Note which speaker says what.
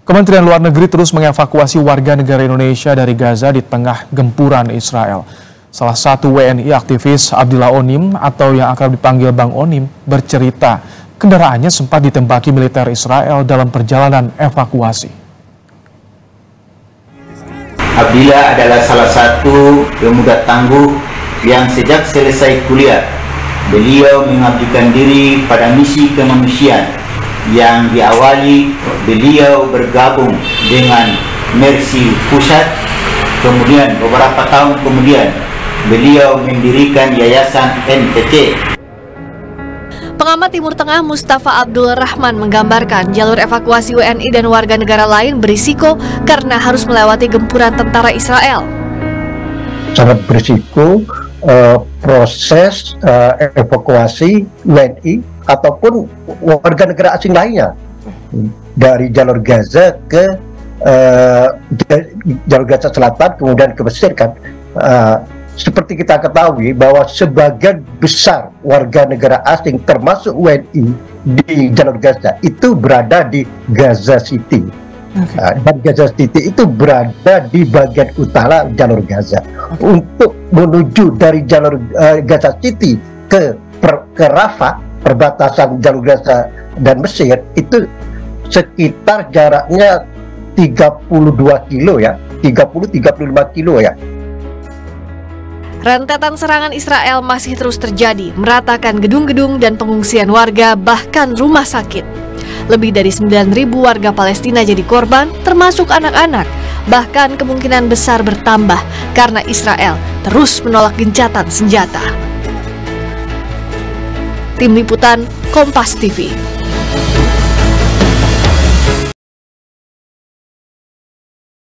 Speaker 1: Kementerian Luar Negeri terus mengevakuasi warga negara Indonesia dari Gaza di tengah gempuran Israel. Salah satu WNI aktivis Abdillah Onim atau yang akrab dipanggil Bang Onim bercerita kendaraannya sempat ditembaki militer Israel dalam perjalanan evakuasi.
Speaker 2: Abdillah adalah salah satu pemuda tangguh yang sejak selesai kuliah, beliau mengabdikan diri pada misi kemanusiaan yang diawali beliau bergabung dengan Mercy Pusat. Kemudian beberapa tahun kemudian beliau mendirikan Yayasan NTT.
Speaker 3: Pengamat Timur Tengah Mustafa Abdul Rahman menggambarkan jalur evakuasi WNI dan warga negara lain berisiko karena harus melewati gempuran tentara Israel.
Speaker 4: Sangat berisiko proses evakuasi WNI ataupun warga negara asing lainnya dari jalur Gaza ke jalur Gaza Selatan kemudian ke Mesir kan. Seperti kita ketahui bahwa sebagian besar warga negara asing termasuk WNI di jalur Gaza itu berada di Gaza City. Dan Gaza City itu berada di bagian utara jalur Gaza. Untuk menuju dari jalur Gaza City ke Rafah, perbatasan jalur Gaza dan Mesir, itu sekitar jaraknya 32 kilo ya, 30-35 kilo ya.
Speaker 3: Rentetan serangan Israel masih terus terjadi, meratakan gedung-gedung dan pengungsian warga, bahkan rumah sakit. Lebih dari 9.000 warga Palestina jadi korban, termasuk anak-anak. Bahkan kemungkinan besar bertambah karena Israel terus menolak gencatan senjata. Tim Liputan, Kompas TV.